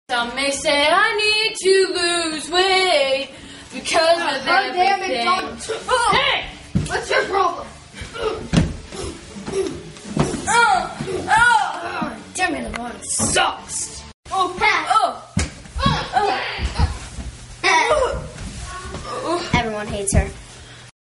Some may say I need to lose weight because of everything. Oh, hey! What's your problem? Damn it, the water sucks. Everyone hates her.